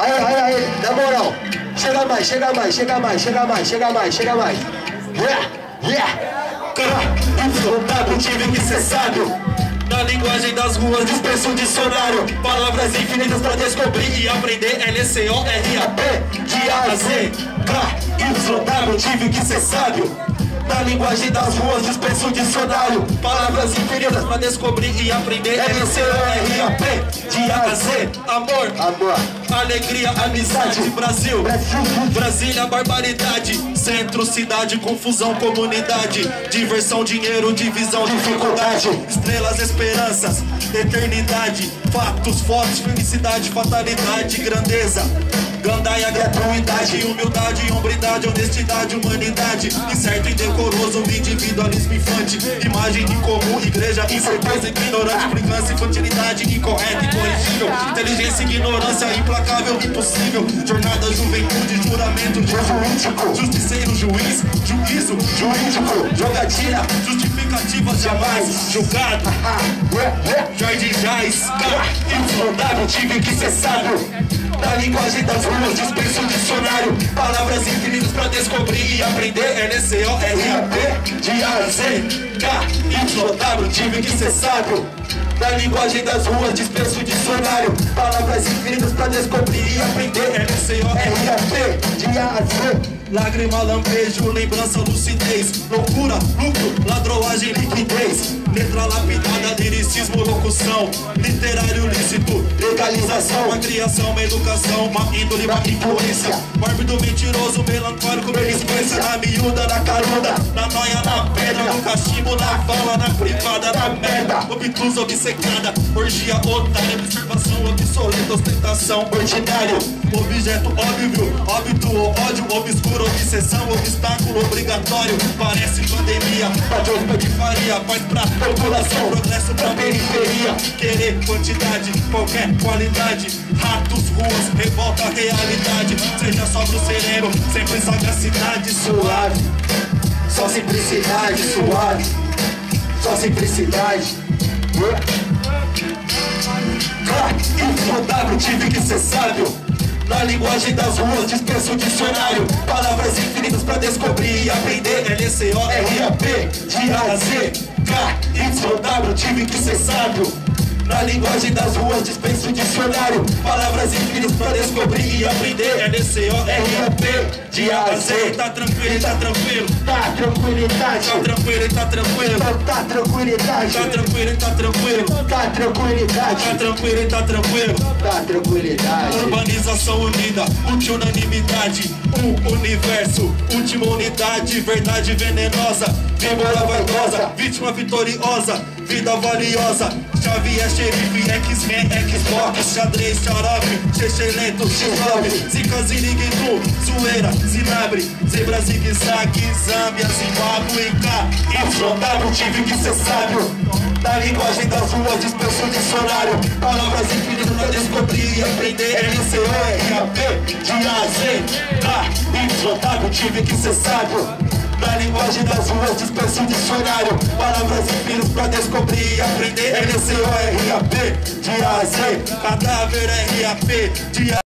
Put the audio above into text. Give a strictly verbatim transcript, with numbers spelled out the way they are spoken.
Aí, aí, aí, na moral. Chega mais, chega mais, chega mais, chega mais, chega mais, chega mais. Yeah, yeah. Inflotado, tive que ser sábio. Na linguagem das ruas dispenso um dicionário. Palavras infinitas pra descobrir e aprender. L C O R A P, de A a Z. K, inflotado, tive que ser sábio. Na linguagem das ruas dispenso um dicionário. Palavras infinitas pra descobrir e aprender. L C O R A P, de A a Z. Amor, Amor, alegria, amizade, Brasil, Brasil, Brasília, barbaridade. Centro, cidade, confusão, comunidade. Diversão, dinheiro, divisão, dificuldade. Estrelas, esperanças, eternidade. Fatos, fotos, felicidade, fatalidade, grandeza. Gandaia, gratuidade, humildade, hombridade, honestidade, humanidade. Incerto, indecoroso, individualismo infante. Imagem incomum, igreja, incerteza, ignorante, implicância, infantilidade, incorreta, incorrigível. Inteligência, ignorância, implacável, impossível. Jornada, juventude, juramento, jesuítico. Justiceiro, juiz, juízo, jurídico. Jogatina, justificativa, jamais julgado. Jardim Jais, inflotado, tive que ser sábio. Na linguagem das ruas dispenso um dicionário. Palavras infinitas pra descobrir e aprender. L C O R A P, de A a Z. K, inflotado, tive que ser sábio. Na linguagem das ruas dispenso um dicionário. Palavras infinitas pra descobrir e aprender. L C O R A P, de A a Z. Lágrima, lampejo, lembrança, lucidez. Loucura, lucro, ladroagem, liquidez. Letra lapidada, liricismo, locução. Literário lícito, legalização. Uma criação, uma educação, uma índole, uma influência. Mórbido, mentiroso, melancólico, belisquência. Na miúda, na caruda, na noia, na pedra. No cachimbo, na fala, na privada, na merda. Obtusa, obcecada, orgia, otária. Observação, obsoleta, ostentação, ordinário. Objeto óbvio, óbito, ódio, obscuro. Obsessão, obstáculo obrigatório. Parece pandemia, padrões patifaria. Paz pra população, progresso pra periferia. Querer quantidade, qualquer qualidade. Ratos, ruas, revolta, realidade. Seja sóbrio, sereno, sempre sagacidade. Suave, só simplicidade, suave. Só simplicidade. Inflotado, tive que ser sábio. Na linguagem das ruas dispenso um dicionário. Palavras infinitas pra descobrir e aprender. L C O R A P, de A a Z. K, inflotado, tive que ser sábio. Na linguagem das ruas dispenso um dicionário. Palavras infinitas pra descobrir e aprender. L C O R A P, de A a Z. Tá tranquilo, tá tranquilo. Tá tranquilidade. Tá tranquilo, tá tranquilo. Tá tranquilidade. Tá tranquilo, tá tranquilo. Tá tranquilidade. Tá tranquilo, tá tranquilo. Tá tranquilidade. Urbanização unida, útil unanimidade. Um universo, última unidade. Verdade venenosa, víbora vaidosa. Vítima vitoriosa, vida valiosa. Xavier, xerife, X-Men, Xbox. Xadrez, xarope, xexelento, x-nove. Zica, ziriguitu, zoeira, zinabre. Zebra, zigue-zague, Zâmbia, Zimbábue, K. Inflotado, tive que ser sábio. Na linguagem das ruas dispenso um dicionário. Palavras infinitas pra descobrir e aprender. L C O R A P, de A a Z. K, inflotado, tive que ser sábio. Na linguagem das ruas dispenso um dicionário. Palavras infinitas pra descobrir e aprender. L C O R A P, de A a Z. Cadáver R A P, de A